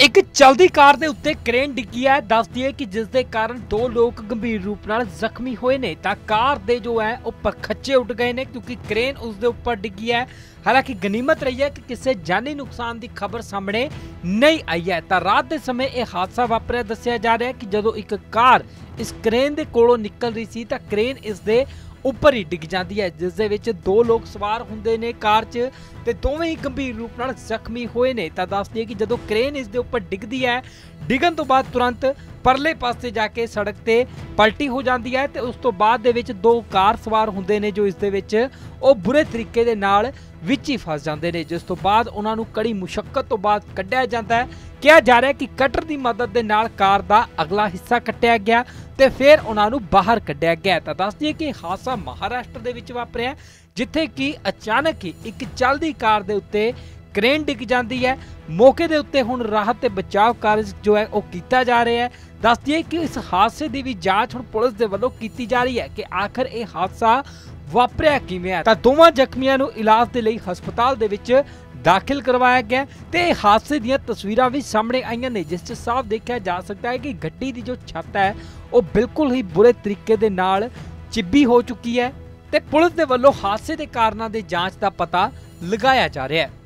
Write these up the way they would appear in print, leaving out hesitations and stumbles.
एक चलदी कार दे उत्ते क्रेन डिग्गी है। दस दिए कि जिस दे कारण दो लोग गंभीर रूप नाल जख्मी होए ने तां कार दे जो है वो परखच्चे उठ गए ने क्योंकि क्रेन उस दे उपर डिग्गी है। हालांकि गनीमत रही है कि किसी जानी नुकसान की खबर सामने नहीं आई है। तां रात के समय यह हादसा वापरिया दस्सिया जा रहा है कि जदों एक कार इस क्रेन के कोलों निकल रही सी तां क्रेन इस दे उपर ही डिग जाती है, जिस दे विच दो लोग सवार हुंदे ने कार च ते दोवें ही गंभीर रूप नाल जख्मी होए ने। तां दस दिए कि जदों क्रेन इस दे उपर डिगदी है, डिगन तो बाद तुरंत परले पासे जाके सड़क ते पलटी हो जाती है ते उस तो बाद दे विच दो कार सवार हुंदे ने जो इस दे विच ओ बुरे तरीके दे नाल विच ही फस जाते हैं, जिस तो बाद उन्हां नूं कड़ी मुशक्कत तो बाद कढ़िया जाता है। कहा जा रहा है कि कटर की मदद दे नाल कार का अगला हिस्सा कट्टिया गया ते फिर उन्हां नूं बाहर कढ़िया गया। तां दस दिए कि हादसा महाराष्ट्र दे विच वापरिया, जिथे कि अचानक ही एक चलदी कार दे उत्ते क्रेन डिग जाती है। मौके दे उत्ते हुण राहत ते बचाव कार्य जो है वो कीता जा रहा है। दस दिए कि इस हादसे की भी जांच हुण पुलिस दे वल्लों कीती जा रही है कि आखिर यह हादसा वापरिया किवें है। तां दोवां जख्मियां नूं इलाज दे लई हस्पताल दे विच दाखिल करवाया गया ते हादसे दीयां तस्वीरां भी सामने आईयां ने, जिस च साफ देखा जा सकता है कि गड्डी की जो छत है वो बिल्कुल ही बुरे तरीके दे नाल चिब्बी हो चुकी है ते पुलिस दे वल्लों हादसे दे कारणों की जांच का पता लगाया जा रहा है।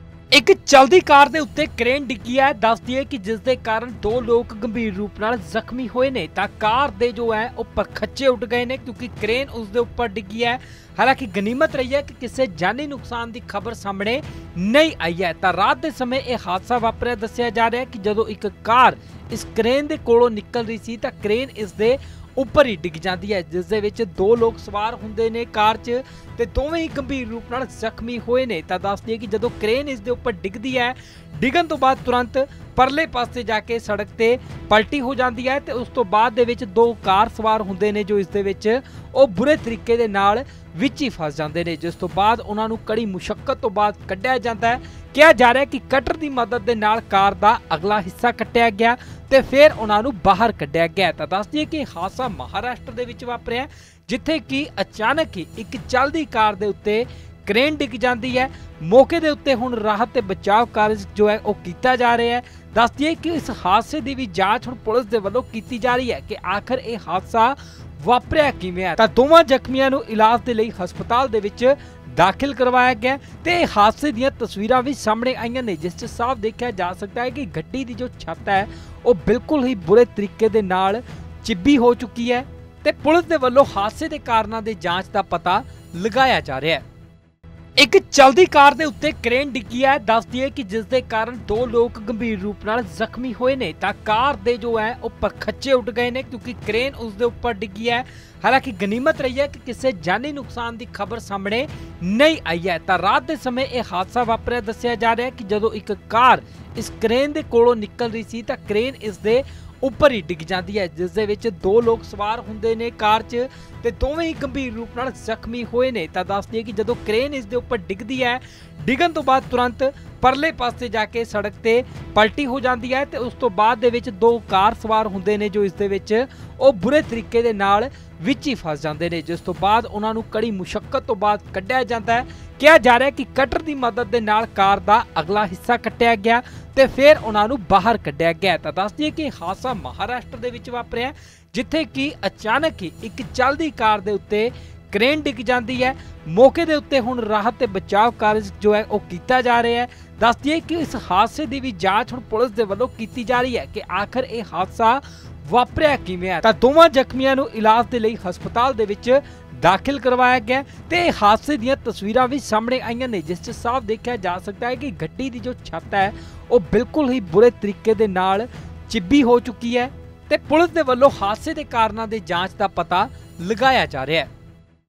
एक चलदी कार दे उत्ते क्रेन डिग्गी है। दस दिए कि जिस दे कारण दो लोग गंभीर रूप नाल जख्मी होए ने तां कार दे जो है वो परखच्चे उठ गए ने क्योंकि क्रेन उस दे उपर डिग्गी है। हालांकि गनीमत रही है कि किसी जानी नुकसान की खबर सामने नहीं आई है। तां रात के समय यह हादसा वापरिया दस्सिया जा रहा है कि जदों एक कार इस क्रेन के कोलों निकल रही सी तां क्रेन इस दे उपर ही डिग जाती है, जिस दे विच दो लोग सवार हुंदे ने कार च ते दोवें ही गंभीर रूप नाल जख्मी होए ने। तां दस दिए कि जदों क्रेन इस दे उपर डिगदी है, डिगन तो बाद तुरंत परले पासे जाके सड़क ते पलटी हो जाती है ते उस तो बाद दे विच दो कार सवार हुंदे ने जो इस दे विच ओ बुरे तरीके दे नाल विच ही फस जाते हैं, जिस तो बाद उन्हां नूं कड़ी मुशक्कत तो बाद कढ़िया जाता है। कहा जा रहा है कि कटर की मदद दे नाल कार का अगला हिस्सा कट्टिया गया ते फिर उन्हां नूं बाहर कढ़िया गया। तां दस दिए कि हादसा महाराष्ट्र दे विच वापरिया, जिथे कि अचानक ही एक चलदी कार दे उत्ते क्रेन डिग जाती है। मौके दे उत्ते हुण राहत ते बचाव कार्य जो है वो कीता जा रहा है। दस दिए कि इस हादसे की भी जांच हुण पुलिस दे वल्लों कीती जा रही है कि आखिर यह हादसा वापरिया किवें है। तां दोवां जख्मियां नूं इलाज दे लई हस्पताल दे विच दाखिल करवाया गया ते हादसे दीयां तस्वीरां भी सामने आईयां ने, जिस च साफ देखा जा सकता है कि गड्डी की जो छत है वो बिल्कुल ही बुरे तरीके दे नाल चिब्बी हो चुकी है ते पुलिस दे वल्लों हादसे के कारणों की जांच का पता लगाया जा रहा है। एक चलदी कार दे उत्ते क्रेन डिग्गी है। दस दिए कि जिस दे कारण दो लोग गंभीर रूप नाल जख्मी होए ने तां कार दे जो है वो परखच्चे उठ गए ने क्योंकि क्रेन उस दे उपर डिग्गी है। हालांकि गनीमत रही है कि किसी जानी नुकसान की खबर सामने नहीं आई है। तां रात के समय यह हादसा वापरिया दस्सिया जा रहा है कि जदों एक कार इस क्रेन के कोलों निकल रही सी तां क्रेन इस दे उपर ही डिग जाती है, जिस दे विच दो लोग सवार हुंदे ने कार च ते दोवें ही गंभीर रूप नाल जख्मी होए ने। तां दस दिए कि जदों क्रेन इस दे उपर डिगदी है, डिगन तो बाद तुरंत परले पासे जाके सड़क ते पलटी हो जाती है ते उस तो बाद दे विच दो कार सवार हुंदे ने जो इस दे विच ओ बुरे तरीके दे नाल विच ही फस जाते हैं, जिस तो बाद उन्हां नूं कड़ी मुशक्कत तो बाद कढ़िया जाता है। कहा जा रहा है कि कटर की मदद दे नाल कार का अगला हिस्सा कट्टिया गया ते फिर उन्हां नूं बाहर कढ़िया गया। तां दस दिए कि हादसा महाराष्ट्र दे विच वापरिया, जिथे कि अचानक ही एक चलदी कार दे उत्ते क्रेन डिग जाती है। मौके दे उत्ते हुण राहत ते बचाव कार्य जो है वो कीता जा रहा है। दस दिए कि इस हादसे की भी जांच हुण पुलिस दे वल्लों कीती जा रही है कि आखिर यह हादसा वापरिया किवें है। तां दोवां जख्मियां नूं इलाज दे लई हस्पताल दे विच दाखिल करवाया गया ते हादसे दीयां तस्वीरां भी सामने आईयां ने, जिस च साफ देखा जा सकता है कि गड्डी की जो छत है वो बिल्कुल ही बुरे तरीके दे नाल चिब्बी हो चुकी है ते पुलिस दे वल्लों हादसे के कारणों की जांच का पता लगाया जा रहा है।